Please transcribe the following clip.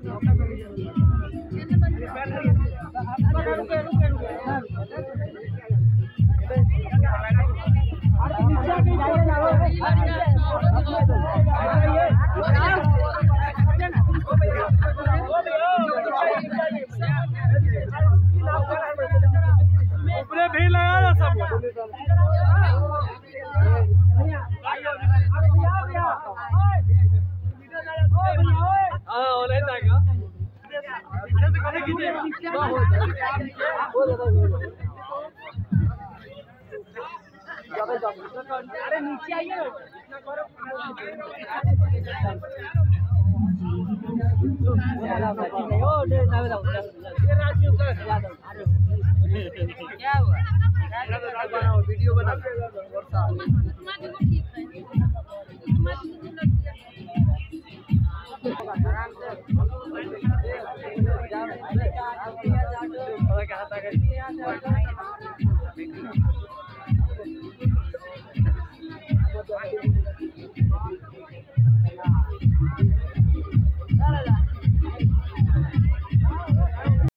ऊपरे भी लगा ना सब। हाँ ऑनलाइन आएगा। अरे नीचे आइए। क्या हुआ? वीडियो बना ठीक है।